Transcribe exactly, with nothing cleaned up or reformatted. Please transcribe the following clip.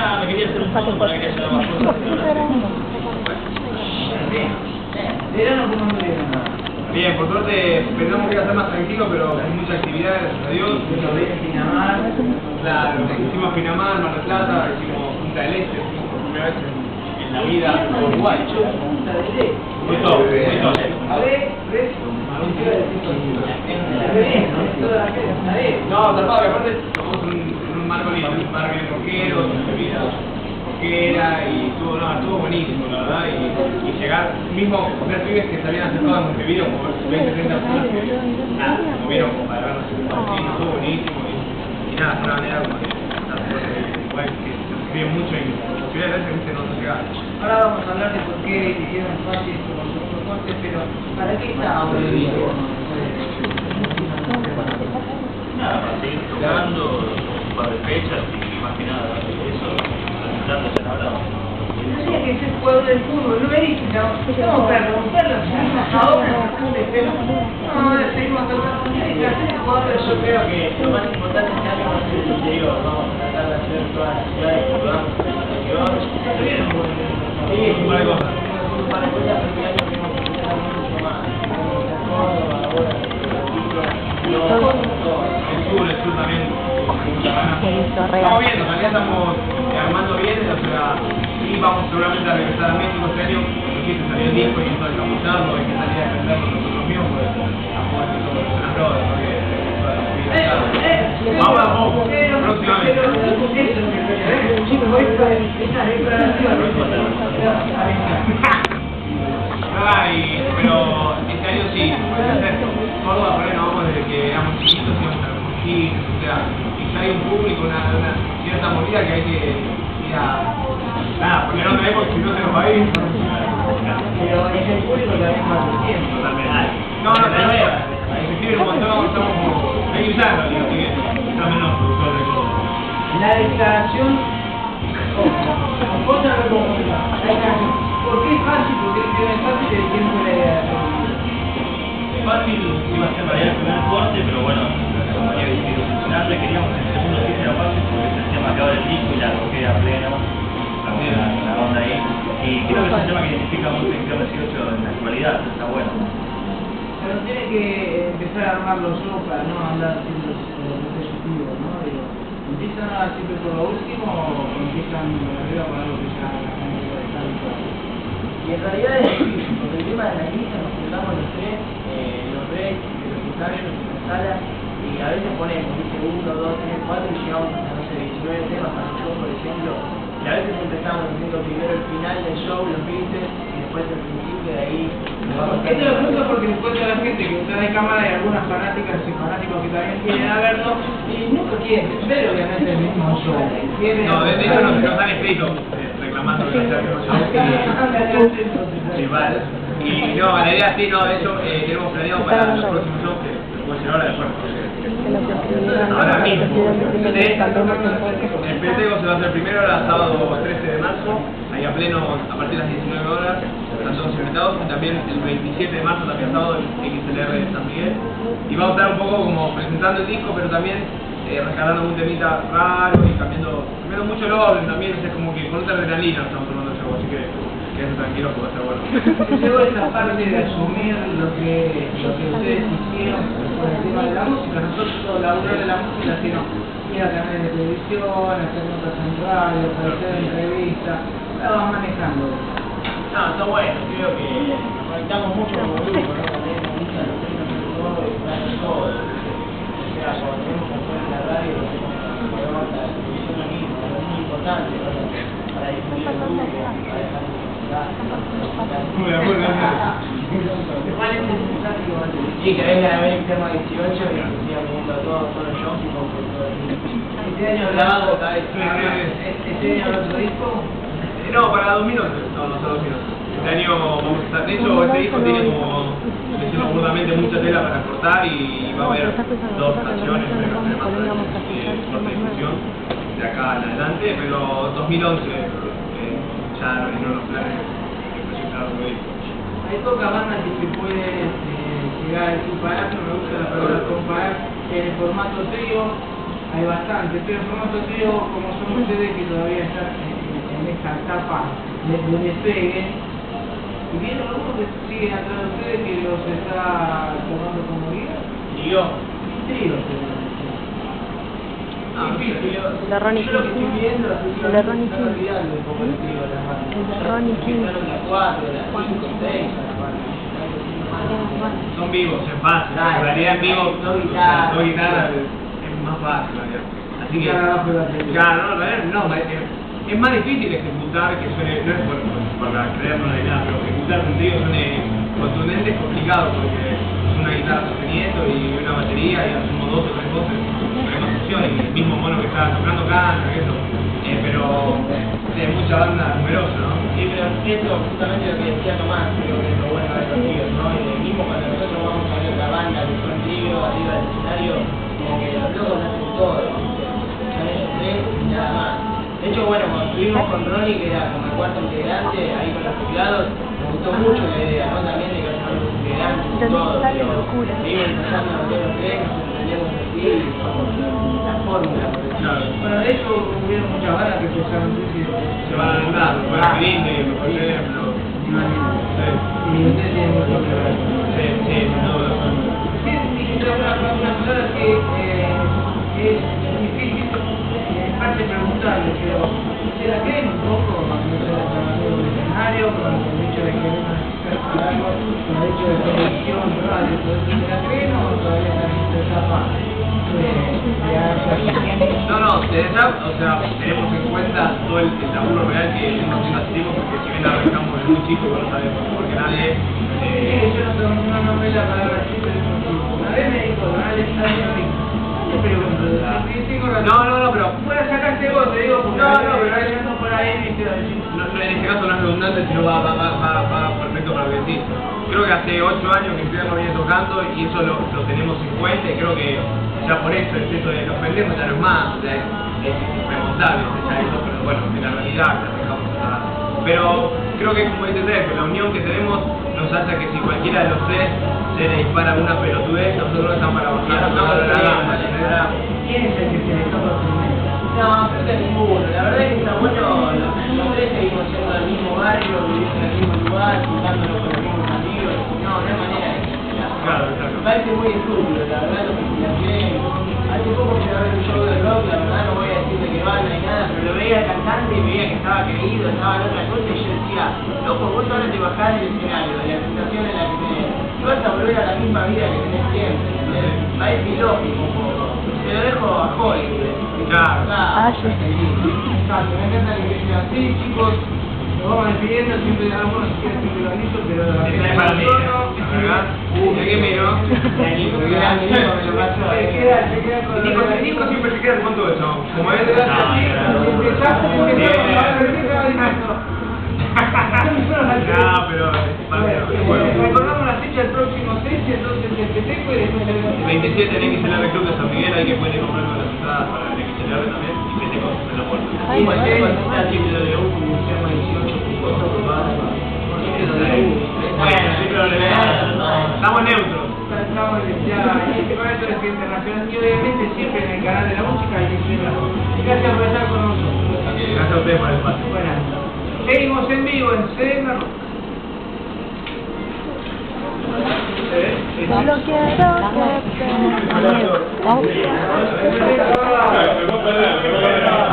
nada, me quería hacer un poco para que haya más cosas. ¿Verano cómo no verano? Bien, por suerte pensamos que iba a ser más tranquilo, pero con mucha actividad, gracias a Dios. Lo ves en Pinamar. Claro, hicimos Pinamar, Mar del Plata, hicimos Punta del Este, fuimos por primera vez en, en la vida a Uruguay. Punta del Este. Muy top, muy top. A ver, ¿ves? No, zarpado, que aparte estamos en, en un marco lindo, un marco de roqueros, de vida roquera, y estuvo, no, estuvo buenísimo, la verdad, y, y llegar, mismo ver pibes que se habían acercado a Montevideo, como veinte, treinta personas que, nada, se movieron como para vernos en el partido, estuvo buenísimo, y, y nada, fue una manera como de estar fuerte de Uruguay, que se escribe mucho y posibilidades de veces no se llega. Ahora vamos a hablar de por qué hicieron fácil con sus propuestas, pero ¿para qué está ahora el video? Nada, para seguir tocando un par de fechas y más que nada eso, presentándose ahora. Tenía que ser jugador del fútbol, no me dicen, no, para romperlo, seguimos ahora, no, seguimos tocando, tiene que ser jugador del Yo creo que lo más importante este año va a ser el interior, vamos a tratar de hacer todas las ciudades que podamos en el interior. Sí, un par de cosas. Un par de cosas, pero este año tenemos que empezar mucho más. Córdoba, ahora, El sur, el sur también. Estamos viendo, en realidad estamos armando bien, o sea, y vamos seguramente a regresar a México este año, porque se salió el disco y eso hay que apoyarlo, hay que salir a defenderlo nosotros mismos, pues a jugar con todos los brothers, porque vamos a poco, próximamente. Ay, pero este año sí, puede ser. Córdoba, por ahí nos vamos desde que éramos chiquitos, íbamos a los mochitos, o sea, y ya hay un público, una, una cierta movida que hay que ir a... Nada, porque no tenemos, si no se nos va a ir. Pero es el público que hay más tiempo. Totalmente. No, no, pero se escriben un montón, estamos como... Hay que usarlo, digo, así que está menos productor de todo. La declaración, ojo, otra pregunta, la declaración, ¿por qué es fácil? Porque es fácil el tiempo de la idea de la Fácil iba a ser para ir al primer corte, pero bueno, la compañía decidió funcionarle, queríamos que el segundo sí sea fácil porque es el tema que abre el disco y la roquera plena, la, la onda ahí, y creo que es un tema que identifica mucho en Club dieciocho en la actualidad, está bueno. Pero tiene que empezar a armar los shows para no andar haciendo los repetitivos, ¿no? Digo, ¿empiezan a siempre por lo último o empiezan arriba por algo que ya la gente puede estar habituada? Y en realidad es difícil, porque el tema de la lista nos juntamos los tres, eh, los breaks, los ensayos, las salas, y a veces ponemos, dice, uno, dos, tres, cuatro, y llegamos hasta, no sé, diecinueve temas para el show, por ejemplo, y a veces empezamos haciendo primero el final del show, los beats, y después el principio, de ahí nos vamos a... Esto lo pregunto porque después de la gente que está de cámara hay algunas fanáticas y fanáticos que también quieren a verlo y nunca quieren ver obviamente el mismo show. Quieren... No, de hecho nos, nos han escrito eh, reclamando que hacer el mismo show. Sí, vale. Y no, la idea sí, no, de hecho eh, tenemos planeado para los próximos shows que puede ser ahora después. Ahora mismo. El Petego se va a hacer primero, el sábado trece de marzo, ahí a pleno a partir de las diecinueve horas, están todos invitados, y también el veintisiete de marzo, también sábado, el X L R de San Miguel. Y vamos a estar un poco como presentando el disco, pero también eh, rescatando un temita raro y cambiando, cambiando mucho el orden también, o sea, como que con otra adrenalina estamos tomando el show, así que quédense tranquilos que va a ser bueno. Luego esa parte de asumir lo que, lo que ustedes hicieron por el tema de la música, nosotros laburar de la música, sino ir a canales de televisión, hacer notas en radio, hacer entrevistas, la vas manejando. No, está bueno, creo que nos conectamos mucho con el grupo, ¿no? También nos gusta los temas de todo y para todo. O sea, cuando tenemos que hacer en la radio, lo hacemos con la nota, la televisión lo mismo, es muy importante para, para difundir el grupo, para dejar de Muy de acuerdo, ¿Cuál es el mensaje que va a tener? sí, que venga a ver el tema dieciocho y que sigan viniendo a todos, todos los shows y con todo el mundo. Este año grabado cada vez. Este año el otro disco. No, para dos mil once, no, no solo dos mil once. Este año vamos a estar, de hecho este disco tiene como, decimos burlamente, mucha tela para cortar y va a haber dos canciones, pero más de corta difusión de acá en adelante, pero dos mil once eh, ya no en los planes de proyectar otro disco. Hay pocas bandas que se pueden eh, llegar a equiparar, no me gusta la palabra comparar, en el formato trío, hay bastante, pero en formato trío, como son ustedes que todavía están en, en esta etapa de, de despegue, y vienen algunos que siguen atrás de ustedes que los está tomando como guía. Y yo. Trío, Ah, difícil. El de Ronnie Yo lo que King. estoy viendo, estoy El de Ronnie King. olvidando un poco el trío de las bandas. El de Ronnie King. Claro, la cuatro, la cinco, seis, son vivos, es fácil. En realidad en vivo, Dos guitarras. dos guitarras es más fácil, en realidad. Así que, Guitarra abajo de la batería. claro, no, en realidad no, es, es más difícil ejecutar que suene, no es por, para creernos ni nada, pero ejecutar un trío suene contundente es complicado porque es una guitarra sosteniendo y una batería y asumo dos o tres voces, pero no funciona, y el mismo mono que está tocando canta, eso. Eh, pero hay mucha banda numerosa, ¿no? Sí, pero esto justamente lo que decía Tomás, creo que es lo bueno de los tríos, ¿no? Y de mismo cuando nosotros vamos a ver otra banda que son tríos arriba del escenario, como que los locos hacen todo, ¿viste? Son ellos tres y nada más. De hecho, bueno, cuando estuvimos con Ronnie, que era como el cuarto integrante, ahí con los teclados, me gustó mucho la idea, ¿no? También de que haya los integrantes y todo, pero seguimos ensayando los dos tres, nos entendemos así, y somos la fórmula, por decirlo. Claro. Bueno, de hecho hubieron muchas bandas que empezaron a decir Se van a andar, bueno, Grindr, por ejemplo. Sí, y ustedes tienen mucho que ver. sí, sí, sin duda. Sí, dijiste una, una palabra que eh, es difícil, eh, en parte preguntarle, pero ¿se la creen un poco cuando se la trabajó en el escenario, con el hecho de que vengan a explicar algo, con el hecho de televisión, radio, todo eso, ¿se la creen o todavía están en esta etapa de, de adaptación? No, no, de esa, o sea, tenemos en cuenta todo el, el laburo real que hemos haciendo hace tiempo, porque si bien arrancamos desde muy chico, no sabemos, porque nadie... Sí, Eh, yo no tengo una novela para la chica, una vez me dijo, Donald está bien, le pregunto, sí, sí, con razón. no, no, no, pero... Bueno, sacaste vos, te digo, porque No, a no, veces pero hay hay- uno por ahí, viste, a decir, No, no, en este caso no es redundante, sino va, va, va, va, va perfecto para lo que decís. Creo que hace ocho años que Cristiano viene tocando y eso lo, lo tenemos en cuenta y creo que ya por eso el peso de los pendejos ya no es más, o sea, es, es irremontable ya eso, pero bueno, en la realidad la dejamos atrás. Pero creo que como dice Sergio, la unión que tenemos nos hace que si cualquiera de los tres se le dispara una pelotudez, nosotros estamos para bajar No, toda la sí, gama, sí. ¿verdad? ¿quién es el que se le toca primero? No, creo que ninguno. La verdad es que está bueno, los, los tres seguimos siendo del mismo barrio, vivimos en el mismo lugar, juntándonos con los mismos amigos. No, no hay manera de que se la- Claro, exacto. Me parece muy estúpido, la verdad, lo que se hace. Hace poco fui a ver un show de rock, la verdad no voy a decirle que van ni nada, pero lo veía al cantante y veía que estaba creído, estaba en otra cosa y yo decía, loco, vos ahora te bajás del escenario, de la sensación en la que tenés, y vas a volver a la misma vida que tenés siempre, ¿entendés? Parece ilógico un poco. Te lo dejo a Hollywood. Claro. Ah, Exacto, me encanta que sea así, chicos. Nos vamos despidiendo, siempre algunos quieren siempre lo aviso, pero la Esta es para mí, ¿verdad? Uh, ¿de qué miro? Porque era mi hijo, me lo pasó. Se queda, se queda con Nico, la- Nico siempre se queda con todo eso. Como es de Gracias, la sí, empezás, empezás, a ver, ¿qué te va diciendo? No, pero es parte del juego. Recordamos la fecha del próximo seis, entonces el Peteco y después el veintisiete en X L R Club de San Miguel, hay que puede comprar las entradas para el X L R también y Peteco en la puerta. Y cualquier cosita w w w punto museo dieciocho punto com. Bueno, sí, pero le Estamos neutros. Estamos ya en este momento de internacional y obviamente siempre en el canal de la música y gracias por estar con nosotros. Gracias a ustedes por el espacio. Buenas. Seguimos en vivo en C M R. Solo quiero que te... Vamos. Me voy a perder, me voy a perder.